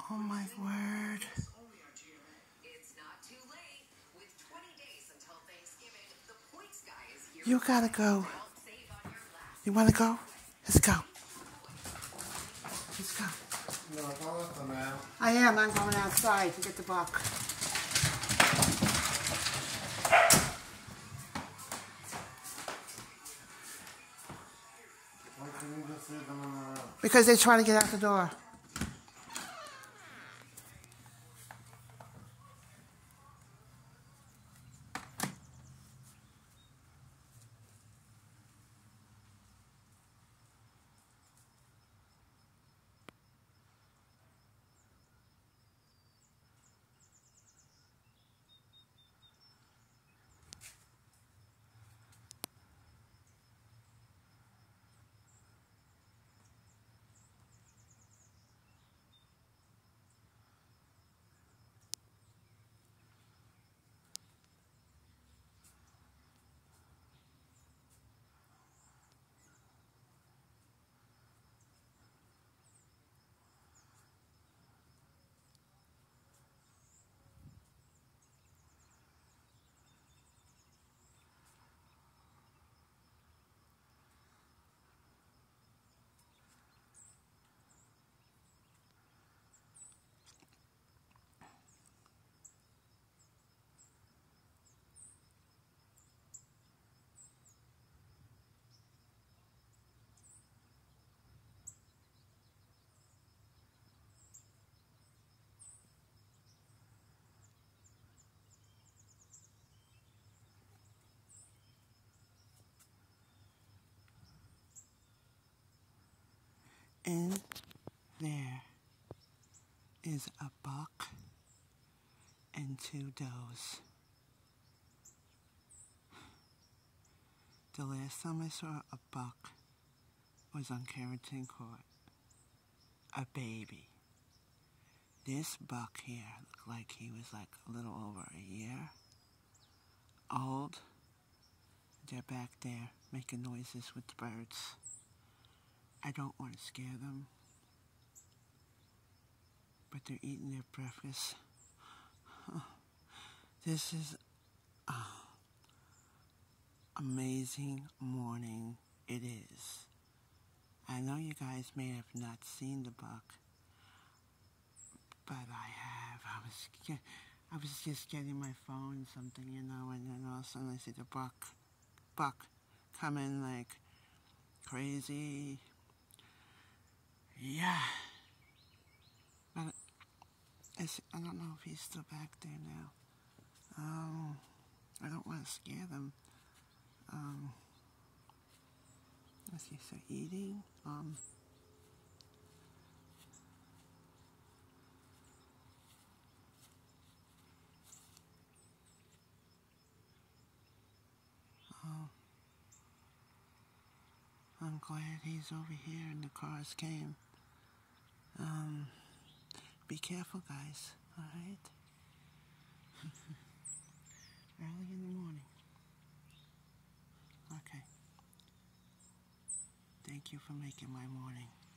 Oh my word. You gotta go. You wanna go? Let's go. Let's go. No, don't let them out. I am. I'm going outside to get the buck. Why couldn't you just leave them on the road? Because they're trying to get out the door. In there is a buck and 2 does. The last time I saw a buck was on Carrington Court. A baby. This buck here looked like he was like a little over a year old. They're back there making noises with the birds. I don't want to scare them, but they're eating their breakfast. This is an amazing morning. It is. I know you guys may have not seen the buck, but I have. I was just getting my phone, something, you know, and then all of a sudden I see the buck coming like crazy. Yeah. But I don't know if he's still back there now. I don't want to scare them. Let's see, so eating. I'm glad he's over here and the cars came. Be careful, guys, alright? Early in the morning. Okay. Thank you for making my morning.